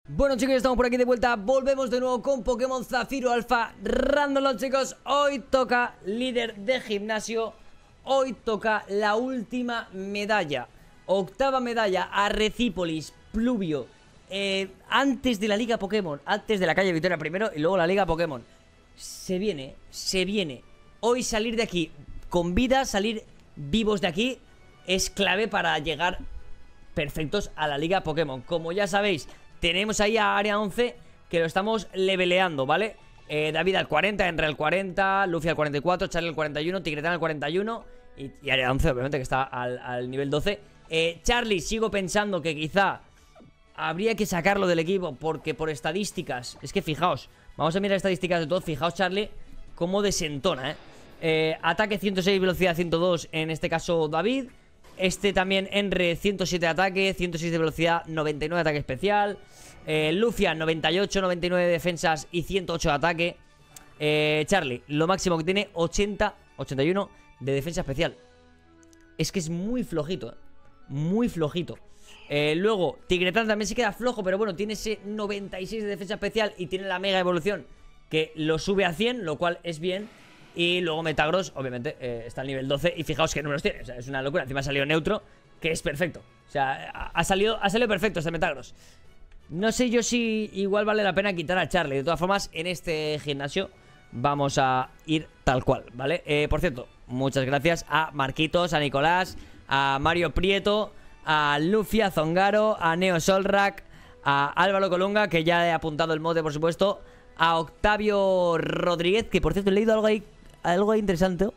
Bueno, chicos, ya estamos por aquí de vuelta. Volvemos de nuevo con Pokémon Zafiro Alpha Random, chicos. Hoy toca líder de gimnasio. Hoy toca la última medalla. Octava medalla a Recípolis, Pluvio, antes de la Liga Pokémon, antes de la calle Victoria primero y luego la Liga Pokémon. Se viene. Hoy salir de aquí con vida, salir vivos de aquí, es clave para llegar perfectos a la Liga Pokémon. Como ya sabéis, tenemos ahí a Área 11 que lo estamos leveleando, ¿vale? David al 40, Enre al 40, Luffy al 44, Charlie al 41, Tigretán al 41 y Área 11 obviamente que está al nivel 12. Charlie, sigo pensando que quizá habría que sacarlo del equipo porque por estadísticas, es que fijaos, vamos a mirar estadísticas de todo. Fijaos Charlie cómo desentona, ataque 106, velocidad 102, en este caso David. Este también Enre 107 de ataque, 106 de velocidad, 99 de ataque especial. Lufia 98, 99 de defensas y 108 de ataque. Charlie, lo máximo que tiene 80, 81 de defensa especial. Es que es muy flojito, muy flojito. Luego, Tigretán también se queda flojo, pero bueno, tiene ese 96 de defensa especial y tiene la mega evolución que lo sube a 100, lo cual es bien. Y luego Metagross, obviamente, está al nivel 12. Y fijaos qué números tiene, o sea, es una locura. Encima ha salido neutro, que es perfecto. O sea, ha salido perfecto este Metagross. No sé yo si igual vale la pena quitar a Charlie. De todas formas, en este gimnasio vamos a ir tal cual, ¿vale? Por cierto, muchas gracias a Marquitos, a Nicolás, a Mario Prieto, a Luffy, a Zongaro, a Neo Solrak, a Álvaro Colunga, que ya he apuntado el mote, por supuesto, a Octavio Rodríguez, que por cierto he leído algo interesante.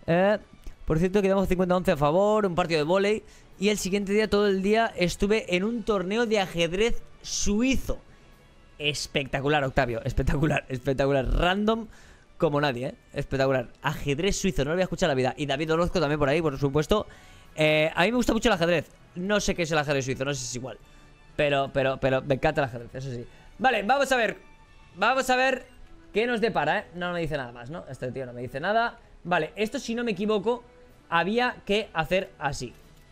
Por cierto, quedamos 50-11 a favor, un partido de vóley. Y el siguiente día, todo el día, estuve en un torneo de ajedrez suizo. Espectacular, Octavio, espectacular. Random como nadie, espectacular. Ajedrez suizo, no lo había escuchado en la vida. Y David Orozco también por ahí, por supuesto. A mí me gusta mucho el ajedrez. No sé qué es el ajedrez suizo, no sé si es igual. Pero me encanta el ajedrez, eso sí. Vale, vamos a ver qué nos depara, No me dice nada más, ¿no? Este tío no me dice nada. Vale, esto si no me equivoco había que hacer así.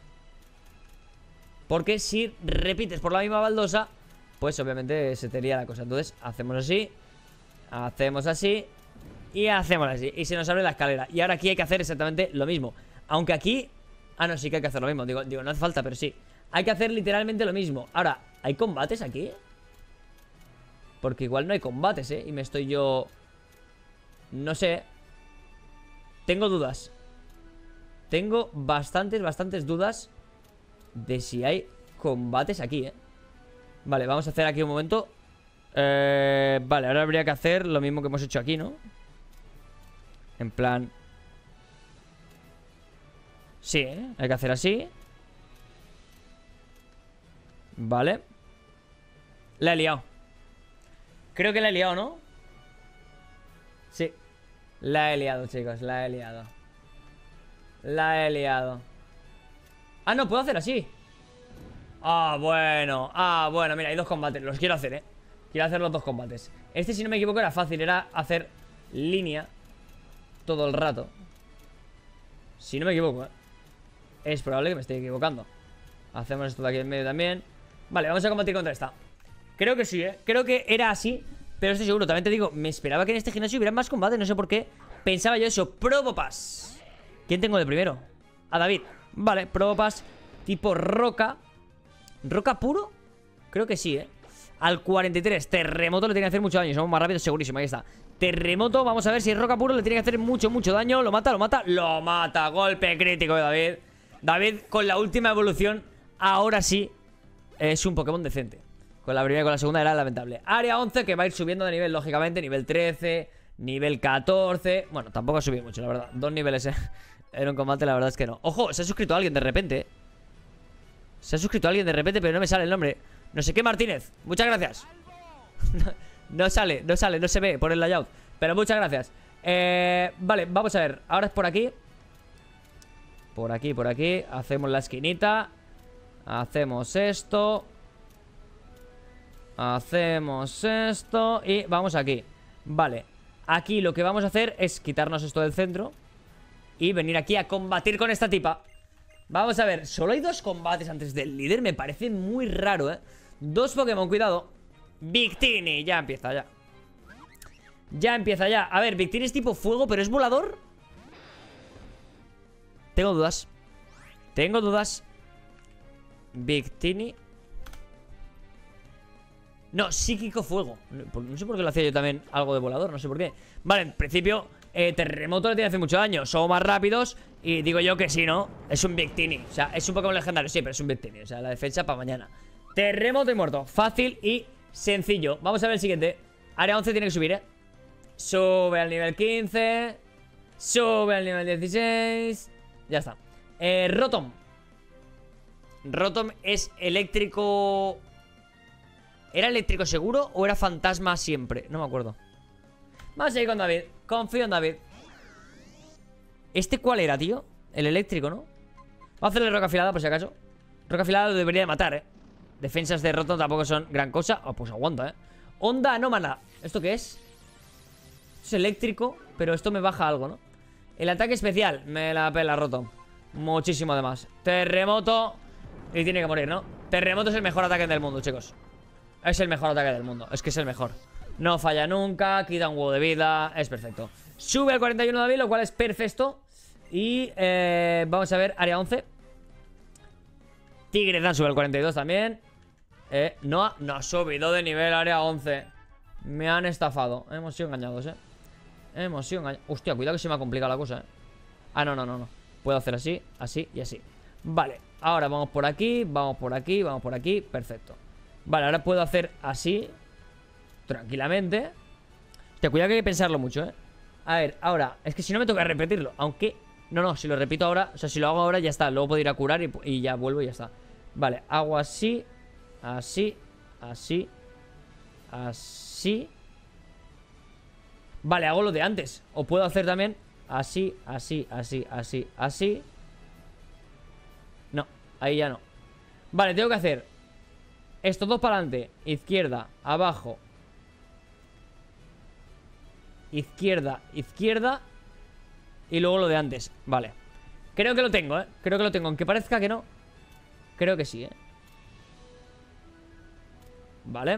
Porque si repites por la misma baldosa, pues obviamente se te lía la cosa. Entonces hacemos así, hacemos así y hacemos así. Y se nos abre la escalera. Y ahora aquí hay que hacer exactamente lo mismo. Aunque aquí... Ah, no, sí que hay que hacer lo mismo. Digo, no hace falta, pero sí. Hay que hacer literalmente lo mismo. Ahora, ¿hay combates aquí? Porque igual no hay combates, y me estoy yo... No sé. Tengo dudas. Tengo bastantes dudas de si hay combates aquí, Vale, vamos a hacer aquí un momento. Vale, ahora habría que hacer lo mismo que hemos hecho aquí, ¿no? En plan... Sí, hay que hacer así. Vale. La he liado. Creo que la he liado, ¿no? Sí. La he liado, chicos, la he liado. Ah, no, puedo hacer así. Ah, bueno, mira, hay dos combates. Los quiero hacer, Quiero hacer los dos combates. Este, si no me equivoco, era fácil. Era hacer línea todo el rato. Si no me equivoco, Es probable que me esté equivocando. Hacemos esto de aquí en medio también. Vale, vamos a combatir contra esta. Creo que sí, Creo que era así, pero estoy seguro. También te digo, me esperaba que en este gimnasio hubiera más combates. No sé por qué pensaba yo eso. Probopass. ¿Quién tengo de primero? A David. Vale, Probopass tipo roca. ¿Roca puro? Creo que sí, Al 43, terremoto le tiene que hacer mucho daño. Somos más rápidos, segurísimo, ahí está. Terremoto, vamos a ver si es roca puro. Le tiene que hacer mucho daño. Lo mata, golpe crítico de David. David con la última evolución, ahora sí es un Pokémon decente. Con la primera y con la segunda era lamentable. Área 11 que va a ir subiendo de nivel, lógicamente. Nivel 13, nivel 14. Bueno, tampoco ha subido mucho, la verdad. 2 niveles, en un combate, la verdad es que no. Ojo, se ha suscrito alguien de repente, Se ha suscrito alguien de repente, pero no me sale el nombre. No sé qué Martínez, muchas gracias. No sale, no se ve por el layout, pero muchas gracias. Vale, vamos a ver. Ahora es por aquí. Por aquí, hacemos la esquinita. Hacemos esto. Hacemos esto. Y vamos aquí. Vale, aquí lo que vamos a hacer es quitarnos esto del centro y venir aquí a combatir con esta tipa. Vamos a ver, solo hay 2 combates antes del líder. Me parece muy raro, 2 Pokémon, cuidado. Victini, ya empieza, ya. Ya empieza, ya. A ver, Victini es tipo fuego, pero ¿es volador? Tengo dudas. Tengo dudas. Victini. No, psíquico fuego. No sé por qué lo hacía yo también algo de volador, no sé por qué. Vale, en principio, terremoto le tiene que hacer mucho daño. Somos más rápidos y digo yo que sí, ¿no? Es un Victini. O sea, es un Pokémon legendario, sí, pero es un Victini. O sea, la defensa para mañana. Terremoto y muerto. Fácil y sencillo. Vamos a ver el siguiente. Área 11 tiene que subir, ¿eh? Sube al nivel 15. Sube al nivel 16. Ya está. Rotom. Rotom es eléctrico. ¿Era eléctrico seguro o era fantasma siempre? No me acuerdo. Vamos a ir con David. Confío en David. ¿Este cuál era, tío? El eléctrico, ¿no? Vamos a hacerle roca afilada por si acaso. Roca afilada lo debería de matar, ¿eh? Defensas de Rotom tampoco son gran cosa. Oh, pues aguanta, ¿eh? Onda anómala. ¿Esto qué es? Es eléctrico, pero esto me baja algo, ¿no? El ataque especial. Me la pela Rotom. Muchísimo además. Terremoto. Y tiene que morir, ¿no? Terremoto es el mejor ataque del mundo, chicos. Es el mejor ataque del mundo. Es que es el mejor. No falla nunca. Quita un huevo de vida. Es perfecto. Sube al 41 David, lo cual es perfecto. Y vamos a ver, área 11. Tigredan sube al 42 también. No ha subido de nivel área 11. Me han estafado. Hemos sido engañados, Hemos sido engañados. Hostia, cuidado que se me ha complicado la cosa, Ah, no. Puedo hacer así, así y así. Vale, ahora vamos por aquí. Vamos por aquí, vamos por aquí. Perfecto. Vale, ahora puedo hacer así tranquilamente. Hostia, cuidado que hay que pensarlo mucho, A ver, ahora, es que si no me toca repetirlo. Aunque, no, si lo repito ahora. O sea, si lo hago ahora ya está, luego puedo ir a curar y ya vuelvo y ya está. Vale, hago así. Así, así. Así. Vale, hago lo de antes. O puedo hacer también así, así, así, así, así. No, ahí ya no. Vale, tengo que hacer estos dos para adelante. Izquierda, abajo. Izquierda, izquierda. Y luego lo de antes, vale. Creo que lo tengo, creo que lo tengo, aunque parezca que no. Creo que sí, Vale.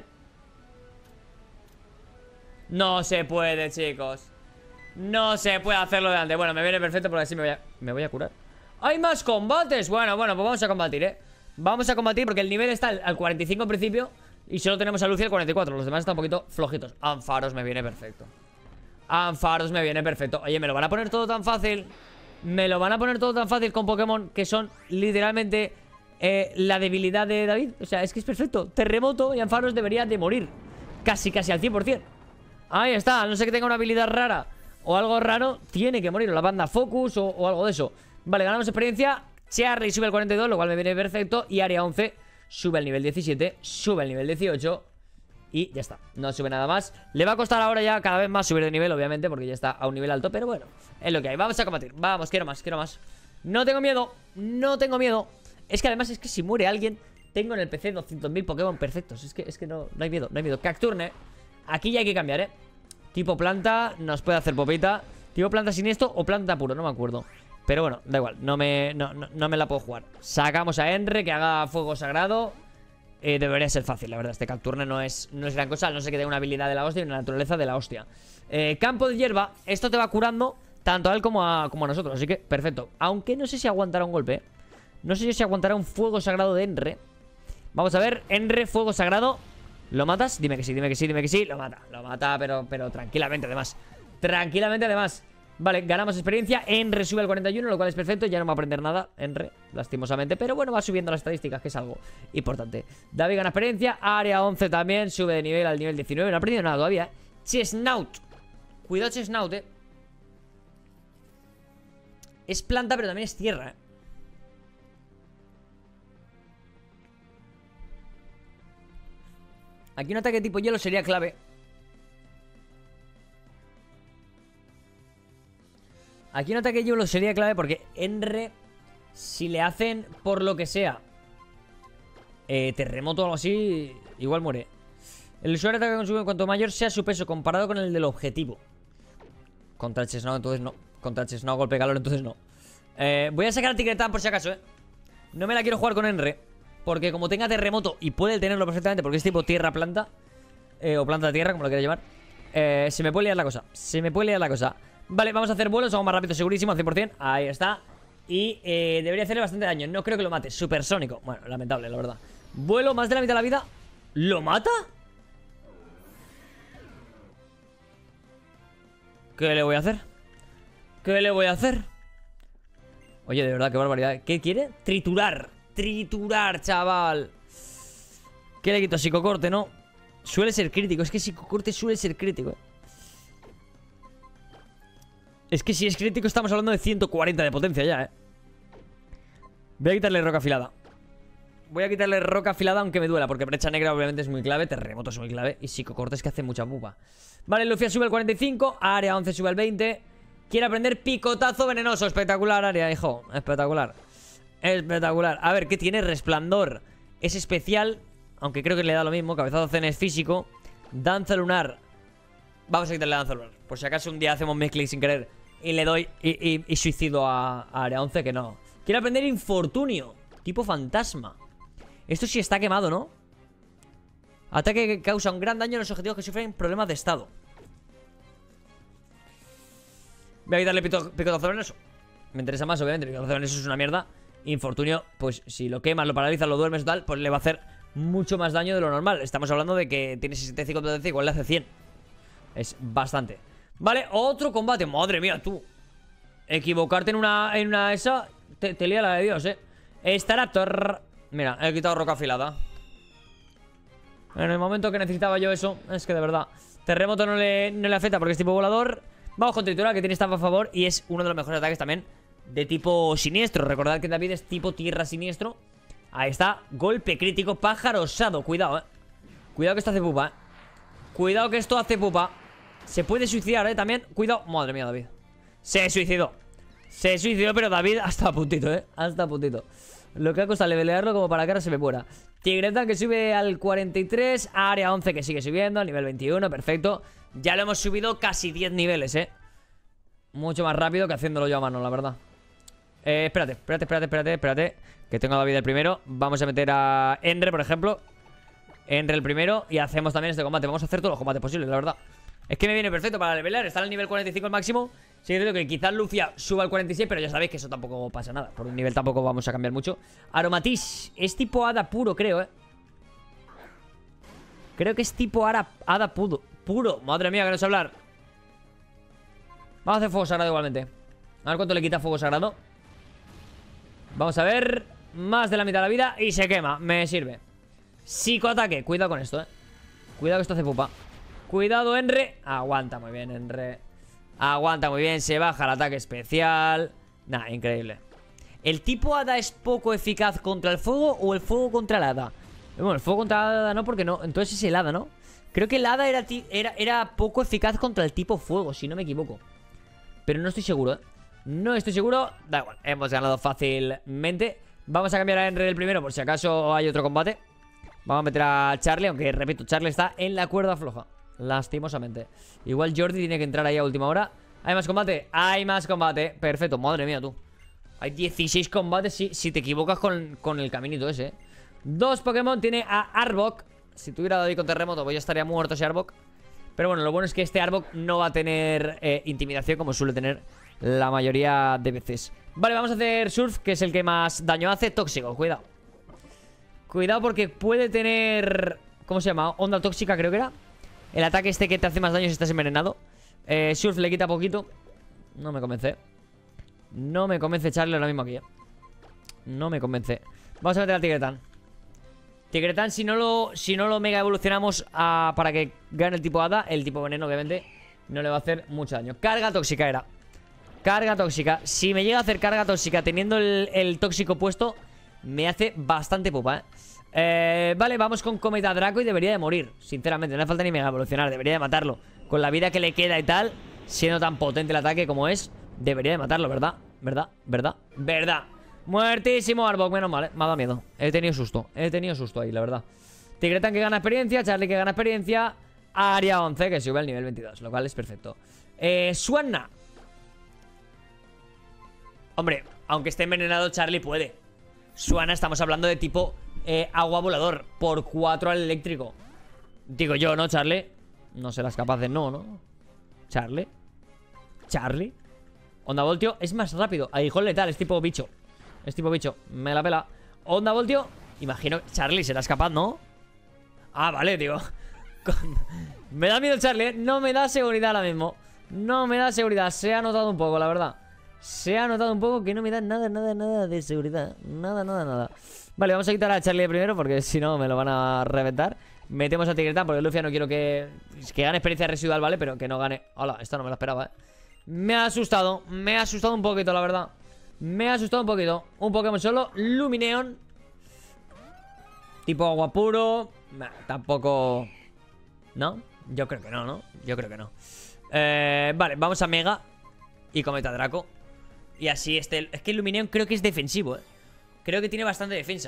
No se puede, chicos. No se puede hacerlo de antes. Bueno, me viene perfecto porque así me voy a curar. ¡Hay más combates! Bueno, pues vamos a combatir, Vamos a combatir porque el nivel está al 45 en principio. Y solo tenemos a Lucy al 44. Los demás están un poquito flojitos. Ampharos me viene perfecto. Ampharos me viene perfecto. Oye, ¿me lo van a poner todo tan fácil? ¿Me lo van a poner todo tan fácil con Pokémon que son literalmente la debilidad de David? O sea, es que es perfecto. Terremoto y Ampharos debería de morir. Casi al 100%. Ahí está, a no ser que tenga una habilidad rara o algo raro, tiene que morir. O la banda Focus o algo de eso. Vale, ganamos experiencia. Charlie sube al 42, lo cual me viene perfecto. Y área 11 sube al nivel 17, sube al nivel 18. Y ya está, no sube nada más. Le va a costar ahora ya cada vez más subir de nivel, obviamente, porque ya está a un nivel alto. Pero bueno, es lo que hay, vamos a combatir. Vamos, quiero más. No tengo miedo, no tengo miedo. Es que además es que si muere alguien, tengo en el PC 200.000 Pokémon perfectos. Es que no hay miedo, no hay miedo. Cacturne, aquí ya hay que cambiar, Tipo planta, nos puede hacer popita. Tipo planta siniestro o planta puro, no me acuerdo. Pero bueno, da igual, no me la puedo jugar. Sacamos a Enre, que haga fuego sagrado. Debería ser fácil, la verdad. Este Cacturne no es gran cosa, no sé que tenga una habilidad de la hostia y una naturaleza de la hostia. Campo de hierba, esto te va curando tanto a él como a nosotros, así que perfecto. Aunque no sé si aguantará un golpe, No sé si aguantará un fuego sagrado de Enre. Vamos a ver, Enre, fuego sagrado. ¿Lo matas? Dime que sí, dime que sí, dime que sí. Lo mata, pero tranquilamente además. Tranquilamente además. Vale, ganamos experiencia. Enre sube al 41, lo cual es perfecto. Ya no va a aprender nada, Enre, lastimosamente. Pero bueno, va subiendo las estadísticas, que es algo importante. David gana experiencia. Área 11 también sube de nivel al nivel 19. No ha aprendido nada todavía, Chesnaut. Cuidado, Chesnaut, Es planta, pero también es tierra, Aquí un ataque tipo hielo sería clave. Aquí un ataque hielo sería clave porque Enre, si le hacen por lo que sea terremoto o algo así, igual muere. El usuario ataca con su cuanto mayor sea su peso comparado con el del objetivo. Contra Chesnaut entonces no. Contra Chesnaut golpe calor entonces no. Voy a sacar a Tigretan por si acaso, No me la quiero jugar con Enre, porque como tenga terremoto, y puede tenerlo perfectamente porque es tipo tierra-planta, O planta de tierra, como lo quieras llamar. Se me puede liar la cosa. Se me puede liar la cosa. Vale, vamos a hacer vuelos, somos más rápidos segurísimo, al 100%. Ahí está. Y debería hacerle bastante daño. No creo que lo mate, supersónico. Bueno, lamentable, la verdad. Vuelo, más de la mitad de la vida. ¿Lo mata? ¿Qué le voy a hacer? ¿Qué le voy a hacer? Oye, de verdad, qué barbaridad. ¿Qué quiere? Triturar. Triturar, chaval. ¿Qué le quito? Psicocorte, ¿no? Suele ser crítico. Es que psicocorte suele ser crítico. Es que si es crítico estamos hablando de 140 de potencia ya, Voy a quitarle roca afilada. Voy a quitarle roca afilada aunque me duela, porque brecha negra obviamente es muy clave, terremoto es muy clave y psicocorte es que hace mucha pupa. Vale, Lufia sube al 45, área 11 sube al 20. Quiere aprender picotazo venenoso. Espectacular, área, hijo. Espectacular. Espectacular. A ver, ¿qué tiene? Resplandor. Es especial, aunque creo que le da lo mismo. Cabezazo zen es físico. Danza lunar. Vamos a quitarle danza lunar. Por si acaso un día hacemos mezclick sin querer y le doy y suicido a área 11, que no. Quiere aprender infortunio. Tipo fantasma. Esto sí está quemado, ¿no? Ataque que causa un gran daño a los objetivos que sufren problemas de estado. Voy a quitarle picotazo venenoso. Me interesa más, obviamente. Picotazo venenoso es una mierda. Infortunio, pues si lo quemas, lo paralizas, lo duermes o tal, pues le va a hacer mucho más daño de lo normal. Estamos hablando de que tiene 65 de potencia, igual le hace 100. Es bastante. Vale, otro combate. Madre mía, tú. Equivocarte en una esa te lía la de Dios, Staraptor. Mira, he quitado roca afilada. En el momento que necesitaba yo eso. Es que de verdad terremoto no le afecta porque es tipo volador. Vamos con triturar, que tiene staff a favor. Y es uno de los mejores ataques también de tipo siniestro. Recordad que David es tipo tierra siniestro. Ahí está, golpe crítico, pájaro osado. Cuidado, cuidado que esto hace pupa, Cuidado que esto hace pupa. Se puede suicidar, también, cuidado. Madre mía, David. Se suicidó, pero David hasta a puntito, hasta a puntito. Lo que ha costado levelearlo como para que ahora se me muera. Tigreta que sube al 43. Área 11 que sigue subiendo al nivel 21, perfecto. Ya lo hemos subido casi 10 niveles, Mucho más rápido que haciéndolo yo a mano, la verdad. Espérate. Que tengo a David el primero. Vamos a meter a Endre, por ejemplo. Endre el primero. Y hacemos también este combate. Vamos a hacer todos los combates posibles, la verdad. Es que me viene perfecto para levelear. Está al nivel 45 el máximo. Sí, creo que quizás Lufia suba al 46, pero ya sabéis que eso tampoco pasa nada. Por un nivel tampoco vamos a cambiar mucho. Aromatis. Es tipo hada puro, creo, Creo que es tipo hada puro. Madre mía, que no sé hablar. Vamos a hacer fuego sagrado igualmente. A ver cuánto le quita fuego sagrado. Vamos a ver. Más de la mitad de la vida y se quema. Me sirve. Psicoataque. Cuidado con esto, Cuidado que esto hace pupa. Cuidado, Enre. Aguanta muy bien, Enre. Aguanta muy bien. Se baja el ataque especial. Nah, increíble. ¿El tipo hada es poco eficaz contra el fuego o el fuego contra el hada? Bueno, el fuego contra el hada no, porque no. Entonces es el hada, ¿no? Creo que el hada era poco eficaz contra el tipo fuego, si no me equivoco. Pero no estoy seguro, No estoy seguro. Da igual, hemos ganado fácilmente. Vamos a cambiar a Enre del primero por si acaso hay otro combate. Vamos a meter a Charlie, aunque repito, Charlie está en la cuerda floja. Lastimosamente. Igual Jordi tiene que entrar ahí a última hora. ¿Hay más combate? Hay más combate. Perfecto, madre mía, tú. Hay 16 combates si te equivocas con el caminito ese, Dos Pokémon, tiene a Arbok. Si tuviera David con terremoto, pues ya estaría muerto ese Arbok. Pero bueno, lo bueno es que este Arbok no va a tener intimidación, como suele tener la mayoría de veces. Vale, vamos a hacer Surf, que es el que más daño hace. Tóxico, cuidado. Cuidado porque puede tener... ¿Cómo se llama? Onda tóxica, creo que era. El ataque este que te hace más daño si estás envenenado. Surf le quita poquito. No me convence. No me convence echarle ahora mismo aquí, No me convence. Vamos a meter al Tigretan. Tigretan, si no lo mega evolucionamos para que gane el tipo hada, el tipo veneno, obviamente, no le va a hacer mucho daño. Carga tóxica era. Carga tóxica. Si me llega a hacer carga tóxica teniendo el tóxico puesto, me hace bastante pupa, vale, vamos con Cometa Draco y debería de morir. Sinceramente, no le falta ni mega evolucionar. Debería de matarlo. Con la vida que le queda y tal, siendo tan potente el ataque como es, debería de matarlo, ¿verdad? ¿Verdad? Muertísimo Arbok, menos mal, me ha dado miedo. He tenido susto ahí, la verdad. Tigretan que gana experiencia, Charlie que gana experiencia, Área 11 que sube al nivel 22, lo cual es perfecto. Swanna. Hombre, aunque esté envenenado, Charlie puede. Swanna estamos hablando de tipo agua volador, por 4 al eléctrico. Digo yo, ¿no, Charlie? No serás capaz de ¿no? Charlie. Onda voltio es más rápido. Aguijón letal, es tipo bicho. Me la pela. Onda voltio. Imagino que Charlie serás capaz, ¿no? Ah, vale, digo. Me da miedo Charlie, ¿eh? No me da seguridad ahora mismo. No me da seguridad. Se ha notado un poco, la verdad. Se ha notado un poco que no me da nada de seguridad. Nada. Vale, vamos a quitar a Charlie primero porque si no me lo van a reventar. Metemos a Tigretán porque Luffy no quiero que gane experiencia residual, ¿vale? Pero que no gane. Hola, esta no me la esperaba, ¿eh? Me ha asustado un poquito, la verdad. Me ha asustado un poquito. Un Pokémon solo, Lumineon. Tipo agua puro. Tampoco. ¿No? Yo creo que no, ¿no? Yo creo que no. Vale, vamos a Mega y Cometa Draco. Y así es que el Lumineon creo que es defensivo, ¿eh? Creo que tiene bastante defensa.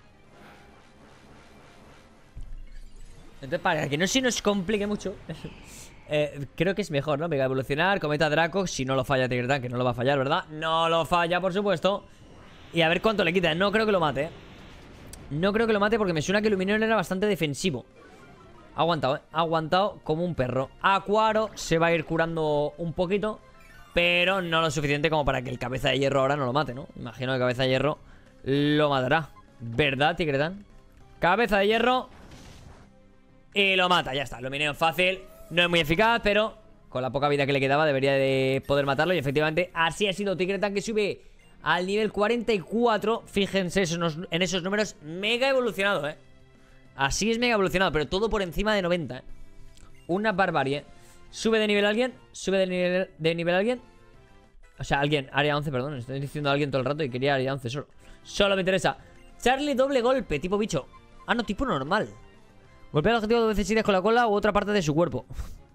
Entonces, para que no se nos complique mucho, creo que es mejor, ¿no? Mega evolucionar, Cometa Draco. Si no lo falla Tigretán, que no lo va a fallar, ¿verdad? No lo falla, por supuesto. Y a ver cuánto le quita. No creo que lo mate, ¿eh? No creo que lo mate porque me suena que Lumineon era bastante defensivo. Ha aguantado, ¿eh? Ha aguantado como un perro. Aquaro se va a ir curando un poquito, pero no lo suficiente como para que el Cabeza de Hierro ahora no lo mate, ¿no? Imagino que Cabeza de Hierro lo matará. ¿Verdad, Tigretán? Cabeza de Hierro y lo mata, ya está. Lumineon fácil. No es muy eficaz, pero con la poca vida que le quedaba debería de poder matarlo. Y efectivamente así ha sido Tigretán, que sube al nivel 44. Fíjense en esos números. Mega evolucionado, ¿eh? Así es mega evolucionado, pero todo por encima de 90, ¿eh? Una barbarie. Sube de nivel alguien. Sube de nivel alguien. O sea, alguien, área 11, perdón. Estoy diciendo a alguien todo el rato y quería área 11 solo. Solo me interesa. Charlie doble golpe, tipo bicho. Ah, no, tipo normal. Golpea al objetivo 2 veces seguidas con la cola u otra parte de su cuerpo.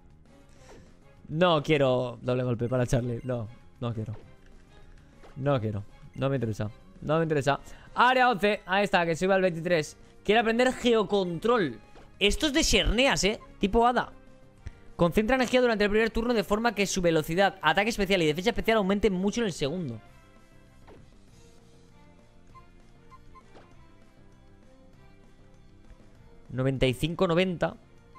No quiero doble golpe para Charlie. No quiero. No me interesa. Área 11, ahí está, que sube al 23. Quiere aprender Geocontrol. Esto es de Xerneas, tipo Hada. Concentra energía durante el primer turno de forma que su velocidad, ataque especial y defensa especial aumenten mucho en el segundo. $95-90.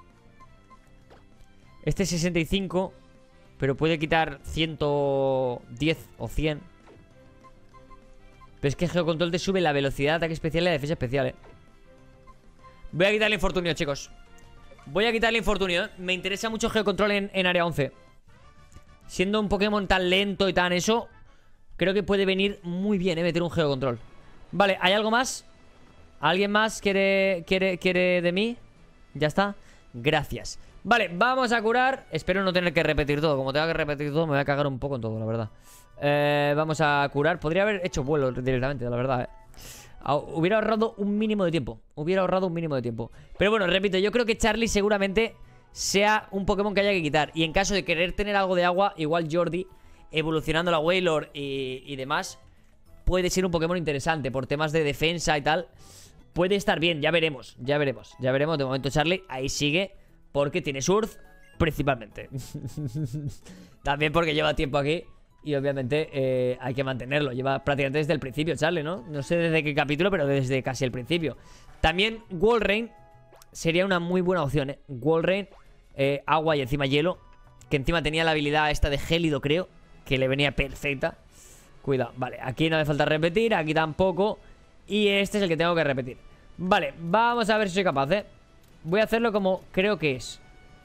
Este es 65, pero puede quitar 110 o 100. Pero es que Geocontrol te sube la velocidad, ataque especial y la defensa especial, Voy a quitarle infortunio, chicos. Voy a quitarle infortunio, Me interesa mucho Geocontrol en área 11. Siendo un Pokémon tan lento y tan eso, creo que puede venir muy bien, meter un Geocontrol. Vale, ¿hay algo más? ¿Alguien más quiere de mí? Ya está. Gracias. Vale, vamos a curar. Espero no tener que repetir todo. Como tenga que repetir todo, me voy a cagar un poco en todo, la verdad. Vamos a curar. Podría haber hecho vuelo directamente, la verdad, Hubiera ahorrado un mínimo de tiempo. Pero bueno, repito, yo creo que Charlie seguramente sea un Pokémon que haya que quitar. Y en caso de querer tener algo de agua, igual Jordi, evolucionando la Wailord y demás, puede ser un Pokémon interesante. Por temas de defensa y tal, puede estar bien, ya veremos. De momento Charlie ahí sigue, porque tiene Surf principalmente. También porque lleva tiempo aquí y obviamente hay que mantenerlo. Lleva prácticamente desde el principio Charlie, ¿no? No sé desde qué capítulo, pero desde casi el principio. También Walrein sería una muy buena opción, Walrein, agua y encima hielo, que encima tenía la habilidad esta de gélido, creo, que le venía perfecta. Cuidado, vale, aquí no hace falta repetir, aquí tampoco. Y este es el que tengo que repetir. Vale, vamos a ver si soy capaz, Voy a hacerlo como creo que es.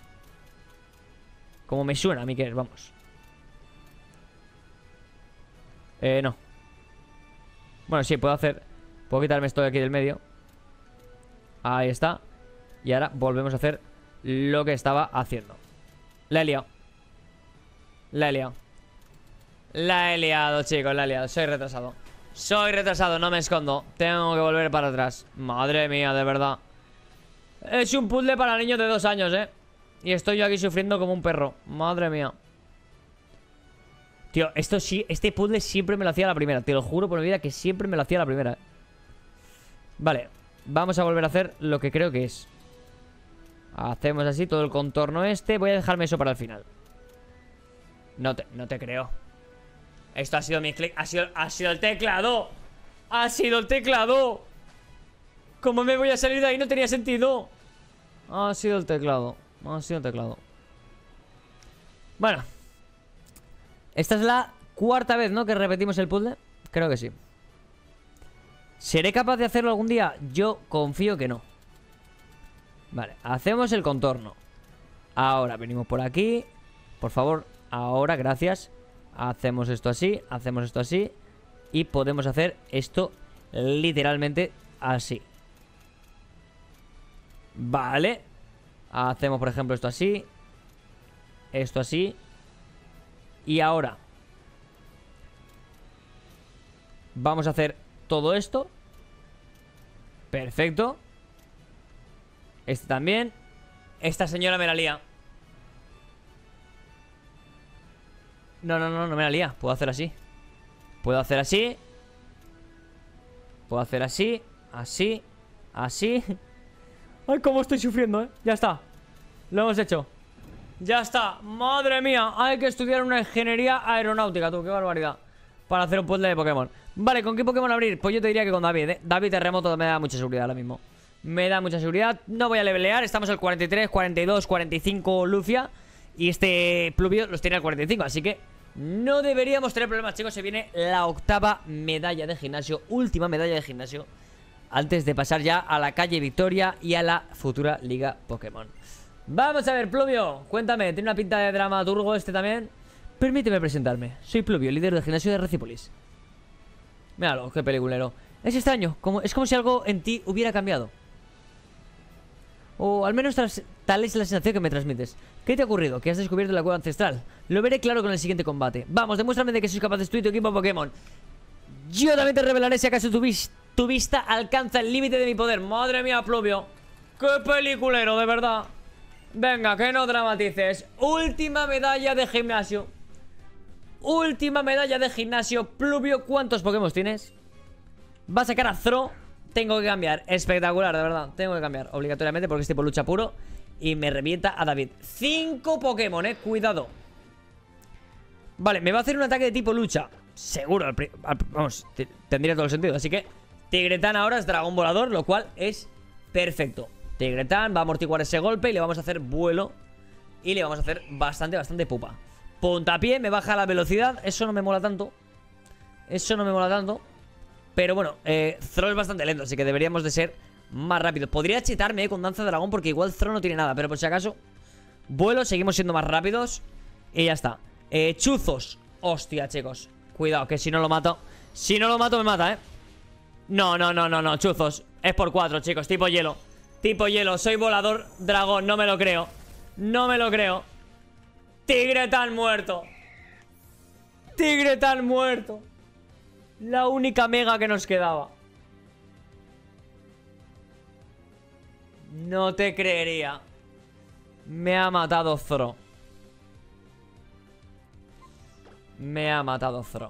Como me suena a mí que es, vamos. No. Bueno, sí, puedo quitarme esto de aquí del medio. Ahí está. Y ahora volvemos a hacer lo que estaba haciendo. La he liado. La he liado, chicos, la he liado. Soy retrasado, no me escondo. Tengo que volver para atrás. Madre mía, de verdad. Es un puzzle para niños de 2 años, y estoy yo aquí sufriendo como un perro. Madre mía. Tío, esto sí, este puzzle siempre me lo hacía a la primera. Te lo juro por mi vida que siempre me lo hacía a la primera, Vale, vamos a volver a hacer lo que creo que es. Hacemos así todo el contorno este. Voy a dejarme eso para el final. No te creo. Esto ha sido mi clic. Ha sido el teclado. Ha sido el teclado. ¿Cómo me voy a salir de ahí? No tenía sentido. Ha sido el teclado. Ha sido el teclado. Bueno. Esta es la cuarta vez, ¿no? Que repetimos el puzzle. Creo que sí. ¿Seré capaz de hacerlo algún día? Yo confío que no. Vale, hacemos el contorno. Ahora venimos por aquí. Por favor, ahora, gracias. Hacemos esto así, hacemos esto así. Y podemos hacer esto literalmente así. Vale. Hacemos, por ejemplo, esto así. Esto así. Y ahora vamos a hacer todo esto. Perfecto. Este también. Esta señora me la lía. No me la lía. Puedo hacer así. Puedo hacer así. Puedo hacer así. Así. Así. Ay, cómo estoy sufriendo, Ya está. Lo hemos hecho. Ya está. Madre mía. Hay que estudiar una ingeniería aeronáutica, tú. Qué barbaridad. Para hacer un puzzle de Pokémon. Vale, ¿con qué Pokémon abrir? Pues yo te diría que con David, David Terremoto me da mucha seguridad ahora mismo. Me da mucha seguridad. No voy a levelear. Estamos al 43, 42, 45 Lufia. Y este Pluvio los tiene al 45. Así que no deberíamos tener problemas, chicos. Se viene la octava medalla de gimnasio. Última medalla de gimnasio. Antes de pasar ya a la calle Victoria y a la futura Liga Pokémon. Vamos a ver, Pluvio. Cuéntame, ¿tiene una pinta de dramaturgo este también? Permíteme presentarme. Soy Pluvio, líder del gimnasio de Recípolis. Míralo, qué peliculero. Es extraño, es como si algo en ti hubiera cambiado. O al menos tal es la sensación que me transmites. ¿Qué te ha ocurrido? ¿Que has descubierto la cueva ancestral? Lo veré claro con el siguiente combate. Vamos, demuéstrame de que sois capaces tú y tu equipo Pokémon. Yo también te revelaré si acaso tu vista alcanza el límite de mi poder. Madre mía, Pluvio. ¡Qué peliculero, de verdad! Venga, que no dramatices. Última medalla de gimnasio. Última medalla de gimnasio. Pluvio, ¿cuántos Pokémon tienes? Va a sacar a Thro. Tengo que cambiar. Espectacular, de verdad. Tengo que cambiar obligatoriamente porque es tipo lucha puro. Y me revienta a David. 5 Pokémon, cuidado. Vale, me va a hacer un ataque de tipo lucha. Seguro, vamos, tendría todo el sentido. Así que Tigretán ahora es dragón volador, lo cual es perfecto. Tigretán va a amortiguar ese golpe y le vamos a hacer vuelo. Y le vamos a hacer bastante pupa. Puntapié, me baja la velocidad. Eso no me mola tanto. Eso no me mola tanto. Pero bueno, Thro es bastante lento, así que deberíamos de ser más rápidos. Podría chetarme con Danza Dragón porque igual Thro no tiene nada. Pero por si acaso, vuelo, seguimos siendo más rápidos. Y ya está. Chuzos. Hostia, chicos. Cuidado, que si no lo mato. Si no lo mato, me mata, No, chuzos. Es por 4, chicos, tipo hielo. Tipo hielo, soy volador dragón, no me lo creo. No me lo creo. Tigretán muerto. Tigretán muerto. La única mega que nos quedaba. No te creería. Me ha matado Thro. Me ha matado Thro.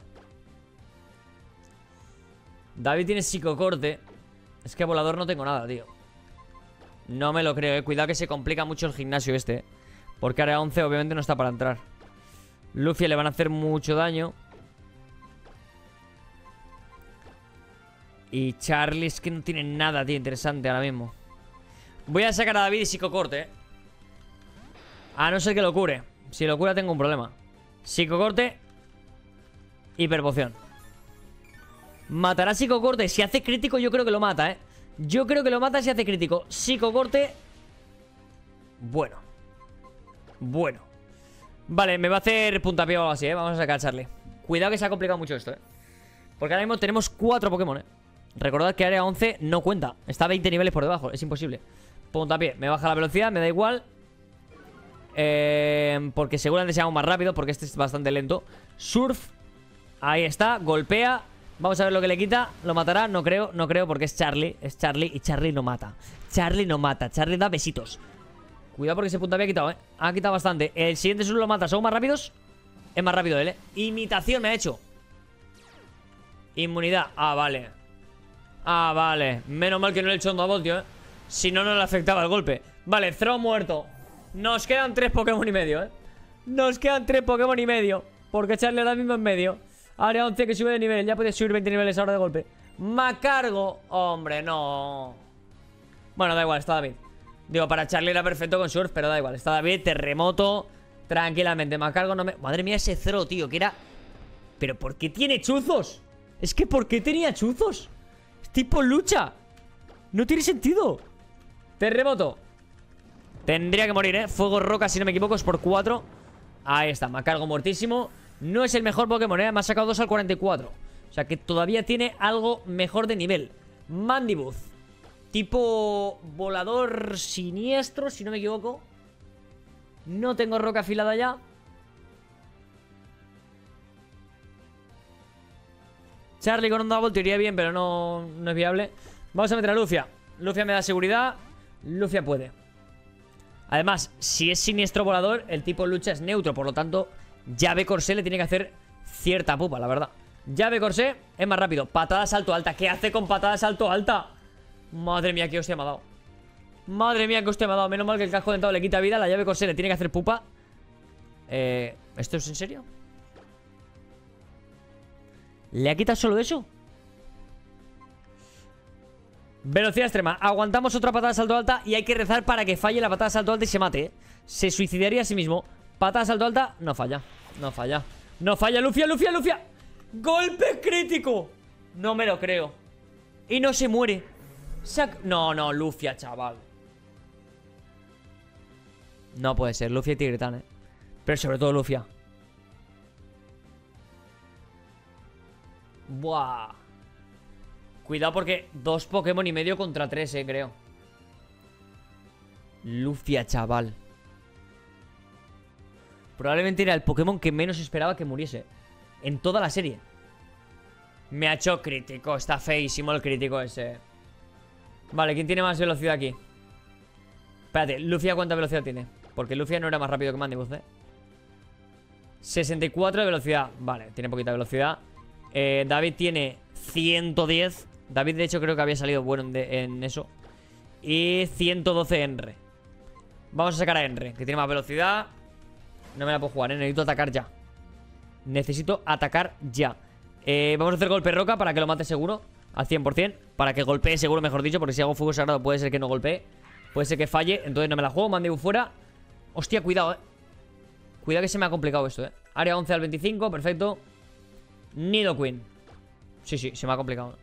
David tiene psicocorte. Es que volador no tengo nada, tío. No me lo creo, Cuidado que se complica mucho el gimnasio este, porque área 11 obviamente no está para entrar. Luffy le van a hacer mucho daño. Y Charlie es que no tiene nada, tío, interesante ahora mismo. Voy a sacar a David y psicocorte, A no ser que lo cure. Si lo cura tengo un problema. Psicocorte. Hiperpoción. Matará psicocorte. Si hace crítico yo creo que lo mata, Yo creo que lo mata si hace crítico. Psicocorte. Bueno. Vale, me va a hacer puntapié o algo así, Vamos a sacar a Charlie. Cuidado que se ha complicado mucho esto, Porque ahora mismo tenemos 4 Pokémon, Recordad que área 11 no cuenta. Está 20 niveles por debajo, es imposible. Puntapié, me baja la velocidad, me da igual. Porque seguramente sea aún más rápido, porque este es bastante lento. Surf. Ahí está, golpea. Vamos a ver lo que le quita. ¿Lo matará? No creo, porque es Charlie. Es Charlie y Charlie no mata. Charlie da besitos. Cuidado porque ese puntapié ha quitado, Ha quitado bastante. El siguiente solo lo mata. ¿Son más rápidos? Es más rápido él, Imitación me ha hecho. Inmunidad. Ah, vale. Menos mal que no le he hecho onda voltio, Si no, no le afectaba el golpe. Vale, Thro muerto. Nos quedan 3 Pokémon y medio, Nos quedan 3 Pokémon y medio. Porque Charlie ahora mismo en medio. Área 11 que sube de nivel. Ya puedes subir 20 niveles ahora de golpe. Macargo. Hombre, no. Bueno, da igual, está David. Digo, para Charlie era perfecto con Surf, pero da igual. Está David, terremoto, tranquilamente. Me cargo, no me... Madre mía, ese Zoro, tío, que era... ¿Pero por qué tiene chuzos? Es que ¿por qué tenía chuzos? Es tipo lucha. No tiene sentido. Terremoto. Tendría que morir, ¿eh? Fuego roca, si no me equivoco, es por 4. Ahí está, me cargo muertísimo. No es el mejor Pokémon, ¿eh? Me ha sacado 2 al 44. O sea que todavía tiene algo mejor de nivel. Mandibuzz. Tipo volador siniestro, si no me equivoco. No tengo roca afilada ya. Charlie con Onda Volt iría bien, pero no es viable. Vamos a meter a Lufia. Lufia me da seguridad. Lufia puede. Además, si es siniestro volador, el tipo lucha es neutro. Por lo tanto, llave corsé le tiene que hacer cierta pupa, la verdad. Llave corsé es más rápido. Patada salto alta. ¿Qué hace con patada salto alta? Madre mía, qué hostia me ha dado. Madre mía, qué hostia me ha dado. Menos mal que el casco dentado le quita vida. La llave corsé le tiene que hacer pupa. ¿Esto es en serio? ¿Le ha quitado solo eso? Velocidad extrema. Aguantamos otra patada de salto alta y hay que rezar para que falle la patada de salto alta y se mate, ¿eh? Se suicidaría a sí mismo. Patada de salto alta. No falla. No falla. No falla. Lufia, Lufia, Lufia. ¡Golpe crítico! No me lo creo. Y no se muere. No, no, Lufia, chaval. No puede ser. Lufia y Tigretan, ¿eh? Pero sobre todo Lufia. Buah. Cuidado porque 2 Pokémon y medio contra 3, creo. Lufia, chaval. Probablemente era el Pokémon que menos esperaba que muriese en toda la serie. Me ha hecho crítico. Está feísimo el crítico ese. Vale, ¿quién tiene más velocidad aquí? Espérate, Lufia, ¿cuánta velocidad tiene? Porque Lufia no era más rápido que Mandibuzz, 64 de velocidad. Vale, tiene poquita velocidad. David tiene 110. David, de hecho, creo que había salido bueno en eso. Y 112 Enre. Vamos a sacar a Enre, que tiene más velocidad. No me la puedo jugar, necesito atacar ya. Necesito atacar ya. Vamos a hacer golpe roca para que lo mate seguro. Al 100%, para que golpee seguro, mejor dicho. Porque si hago fuego sagrado puede ser que no golpee. Puede ser que falle, entonces no me la juego. Mandibuzz fuera. Hostia, cuidado, Cuidado que se me ha complicado esto, Área 11 al 25, perfecto. Nidoqueen. Sí, se me ha complicado.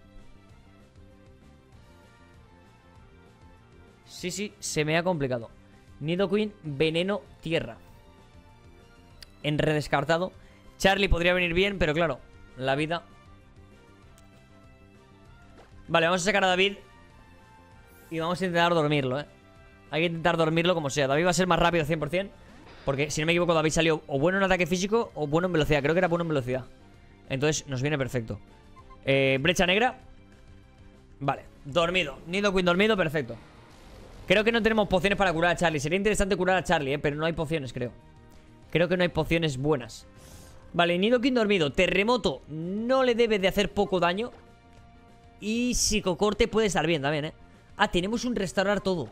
Sí, se me ha complicado. Nidoqueen, veneno, tierra. Enre descartado. Charlie podría venir bien, pero claro, la vida. Vale, vamos a sacar a David. Y vamos a intentar dormirlo, Hay que intentar dormirlo como sea. David va a ser más rápido 100%. Porque si no me equivoco, David salió o bueno en ataque físico o bueno en velocidad. Creo que era bueno en velocidad. Entonces nos viene perfecto. Brecha negra. Vale, dormido. Nidoqueen dormido, perfecto. Creo que no tenemos pociones para curar a Charlie. Sería interesante curar a Charlie, pero no hay pociones, creo. Creo que no hay pociones buenas. Vale, Nidoqueen dormido. Terremoto no le debe de hacer poco daño. Y psicocorte puede estar bien también, Ah, tenemos un restaurar todo.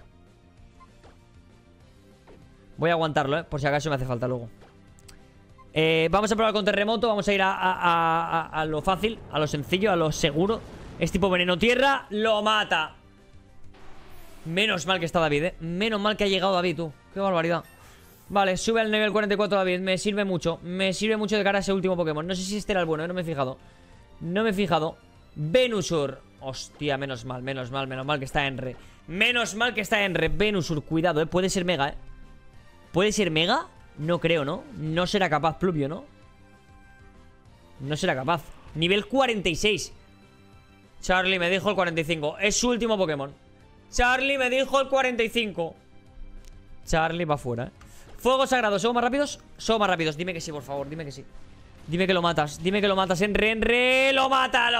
Voy a aguantarlo, por si acaso me hace falta luego. Vamos a probar con terremoto. Vamos a ir a lo fácil, a lo sencillo, a lo seguro. Es tipo veneno tierra, lo mata. Menos mal que está David, Menos mal que ha llegado David, tú. Qué barbaridad. Vale, sube al nivel 44 David. Me sirve mucho. Me sirve mucho de cara a ese último Pokémon. No sé si este era el bueno, no me he fijado. No me he fijado. Venusaur. Hostia, menos mal que está Enre. Menos mal que está Enre. Venusaur, cuidado, puede ser Mega, ¿Puede ser Mega? No creo, ¿no? No será capaz Pluvio, ¿no? No será capaz. Nivel 46. Charlie me dijo el 45. Es su último Pokémon. Charlie me dijo el 45. Charlie va fuera, Fuego sagrado, ¿somos más rápidos? Somos más rápidos, dime que sí, por favor, dime que sí. Dime que lo matas, Enre. Lo mata.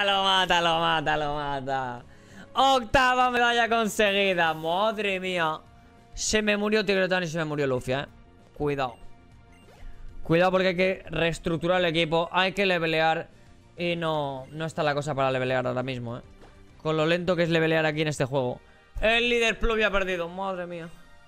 Octava medalla conseguida. Madre mía. Se me murió Tigretan y se me murió Lufia, Cuidado. Cuidado porque hay que reestructurar el equipo. Hay que levelear. Y no está la cosa para levelear ahora mismo, Con lo lento que es levelear aquí en este juego. El líder Pluvio ha perdido, madre mía.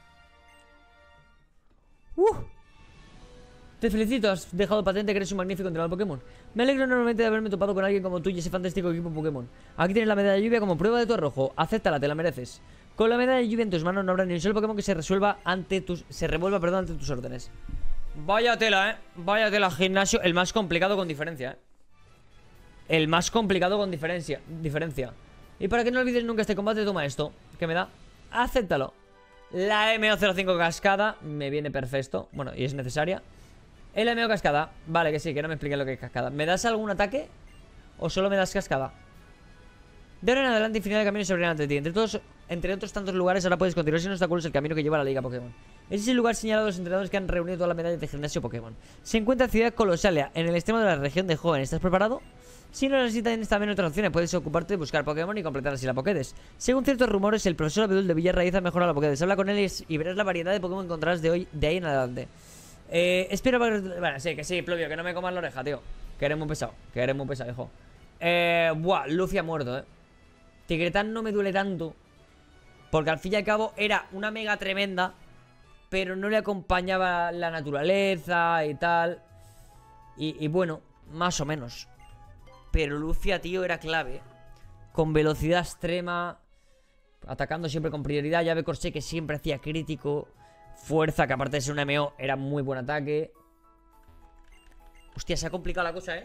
Te felicito, has dejado patente que eres un magnífico entrenador Pokémon. Me alegro enormemente de haberme topado con alguien como tú y ese fantástico equipo Pokémon. Aquí tienes la medalla de lluvia como prueba de tu arrojo. Acéptala, te la mereces. Con la medalla de lluvia en tus manos no habrá ni un solo Pokémon que se revuelva ante tus órdenes. Vaya tela, vaya tela, gimnasio. El más complicado con diferencia, El más complicado con diferencia. Y para que no olvides nunca este combate, toma esto. ¿Qué me da? Acéptalo. La MO05 cascada. Me viene perfecto. Bueno, y es necesaria. El MO cascada. Vale, que sí, que no me expliques lo que es cascada. ¿Me das algún ataque? ¿O solo me das cascada? De ahora en adelante, infinidad de caminos se abrirán ante ti. Entre otros tantos lugares, ahora puedes continuar sin obstáculos el camino que lleva a la Liga Pokémon. Ese es el lugar señalado de los entrenadores que han reunido todas las medallas de gimnasio Pokémon. Se encuentra en Ciudad Colosalia, en el extremo de la región de Hoenn. ¿Estás preparado? Si no necesitas también otras opciones, puedes ocuparte de buscar Pokémon y completar así la Pokédex. Según ciertos rumores, el profesor Abedul de Villarraíz ha mejorado la Pokédex. Habla con él y verás la variedad de Pokémon que encontrarás de ahí en adelante. Espero... Bueno, sí, que sí, Pluvio, que no me comas la oreja, tío. Que eres muy pesado, hijo. Buah, Luffy ha muerto, Tigretan no me duele tanto, porque al fin y al cabo era una mega tremenda, pero no le acompañaba la naturaleza y tal. Y bueno, más o menos. Pero Luffy, tío, era clave. Con velocidad extrema, atacando siempre con prioridad. Llave Corsé, que siempre hacía crítico. Fuerza, que aparte de ser un MO, era muy buen ataque. Hostia, se ha complicado la cosa,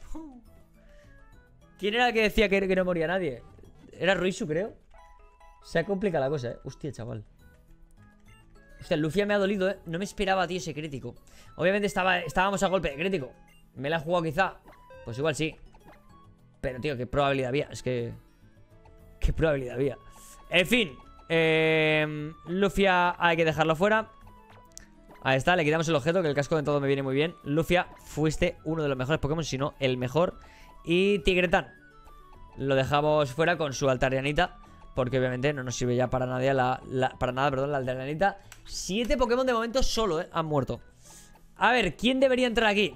¿Quién era el que decía que no moría nadie? Era Ruisu, creo. Se ha complicado la cosa, Hostia, chaval. Hostia, el Luffy me ha dolido, No me esperaba, tío, ese crítico. Obviamente estábamos a golpe de crítico. ¿Me la he jugado quizá? Pues igual sí. Pero, tío, ¿qué probabilidad había? Es que... ¿Qué probabilidad había? En fin. Luffy hay que dejarlo fuera. Ahí está, le quitamos el objeto, que el casco de todo me viene muy bien. Luffy, fuiste uno de los mejores Pokémon, si no el mejor. Y Tigretan lo dejamos fuera con su Altarianita, porque obviamente no nos sirve ya para nadie la Altarianita. 7 Pokémon de momento solo, han muerto. A ver, ¿quién debería entrar aquí?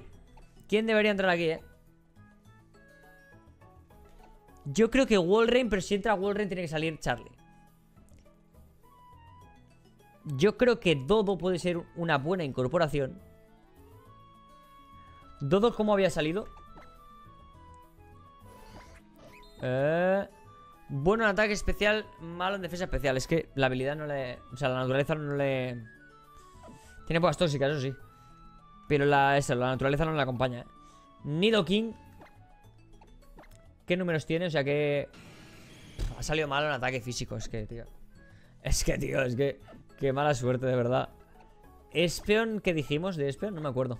Yo creo que Walrein, pero si entra Walrein tiene que salir Charlie. Yo creo que Dodo puede ser una buena incorporación. ¿Dodo cómo había salido? Bueno en ataque especial, malo en defensa especial. Es que la habilidad no le... O sea, la naturaleza no le... Tiene pocas tóxicas, eso sí. Pero la naturaleza no le acompaña, Nidoking. ¿Qué números tiene? O sea que... Ha salido malo en ataque físico. Es que, tío. Qué mala suerte, de verdad. Espeon, ¿qué dijimos de Espeon? No me acuerdo.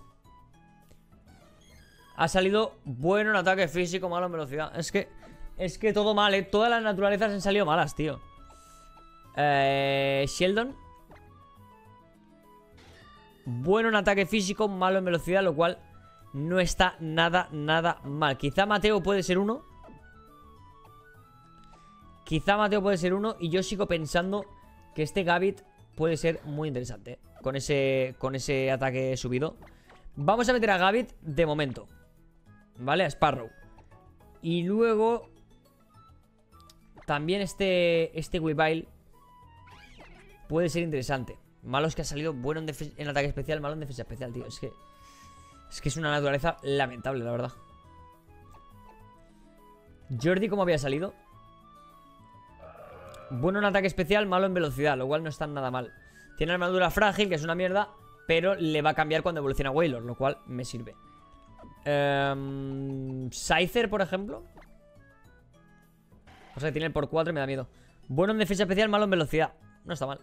Ha salido bueno en ataque físico, malo en velocidad. Es que todo mal, Todas las naturalezas han salido malas, tío. Sheldon. Bueno en ataque físico, malo en velocidad, lo cual no está nada mal. Quizá Mateo puede ser uno. Y yo sigo pensando que este Gambit puede ser muy interesante con ese ataque subido. Vamos a meter a Gambit de momento, ¿vale? A Sparrow. Y luego también este Weavile puede ser interesante. Malo es que ha salido bueno en ataque especial, malo en defensa especial, tío. Es que es una naturaleza lamentable, la verdad. Jordi, ¿cómo había salido? Bueno en ataque especial, malo en velocidad, lo cual no está nada mal. Tiene armadura frágil, que es una mierda, pero le va a cambiar cuando evoluciona Wailord, lo cual me sirve. Scyther, por ejemplo. O sea, que tiene el por 4 y me da miedo. Bueno en defensa especial, malo en velocidad. No está mal.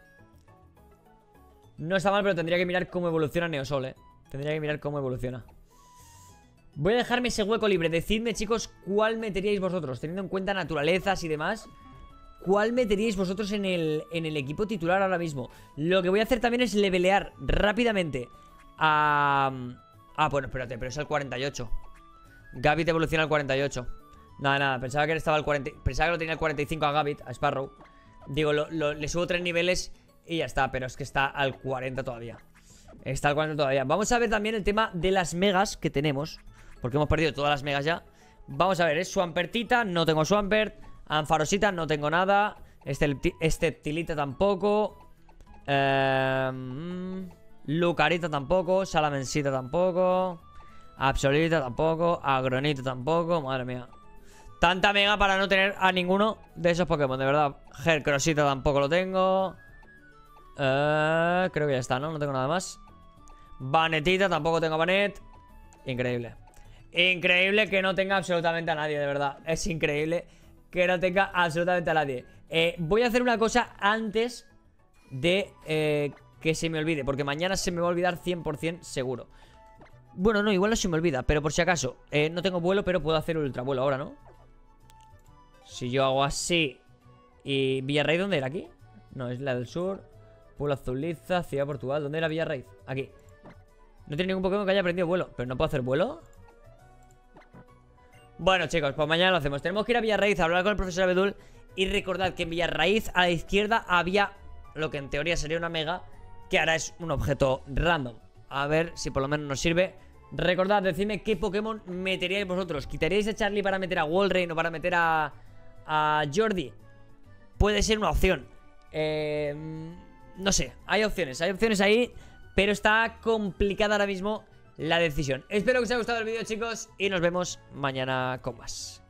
No está mal, pero tendría que mirar cómo evoluciona Neosol, Tendría que mirar cómo evoluciona. Voy a dejarme ese hueco libre. Decidme, chicos, cuál meteríais vosotros, teniendo en cuenta naturalezas y demás. ¿Cuál meteríais vosotros en el equipo titular ahora mismo? Lo que voy a hacer también es levelear rápidamente a... bueno, espérate, pero es al 48. Gambit evoluciona al 48. Nada, pensaba que estaba al 40. Pensaba que lo tenía al 45 a Gambit, a Sparrow. Digo, le subo 3 niveles y ya está, pero es que está al 40 todavía. Está al 40 todavía. Vamos a ver también el tema de las megas que tenemos, porque hemos perdido todas las megas ya. Vamos a ver, es Swampertita, no tengo Swampert. Anfarosita, no tengo nada. Este Tilita tampoco. Lucarita tampoco. Salamensita tampoco. Absolita tampoco. Agronita tampoco. Madre mía. Tanta mega para no tener a ninguno de esos Pokémon, de verdad. Hercrossita tampoco lo tengo. Creo que ya está, ¿no? No tengo nada más. Banetita, tampoco tengo Banet. Increíble. Increíble que no tenga absolutamente a nadie, de verdad. Es increíble que no tenga absolutamente a nadie. Voy a hacer una cosa antes de que se me olvide, porque mañana se me va a olvidar 100% seguro. Bueno, no, igual no se me olvida, pero por si acaso no tengo vuelo, pero puedo hacer ultravuelo ahora, ¿no? Si yo hago así. ¿Y Villarraíz dónde era? ¿Aquí? No, es la del sur. Pueblo Azuliza, Ciudad Portugal. ¿Dónde era Villarraíz? Aquí. No tiene ningún Pokémon que haya aprendido vuelo. ¿Pero no puedo hacer vuelo? Bueno, chicos, pues mañana lo hacemos. Tenemos que ir a Villarraíz a hablar con el profesor Abedul. Y recordad que en Villarraíz a la izquierda había lo que en teoría sería una mega, que ahora es un objeto random. A ver si por lo menos nos sirve. Recordad, decidme qué Pokémon meteríais vosotros. ¿Quitaríais a Charlie para meter a Walrein o para meter a Jordi? Puede ser una opción. No sé, hay opciones ahí, pero está complicada ahora mismo la decisión. Espero que os haya gustado el vídeo, chicos, y nos vemos mañana con más.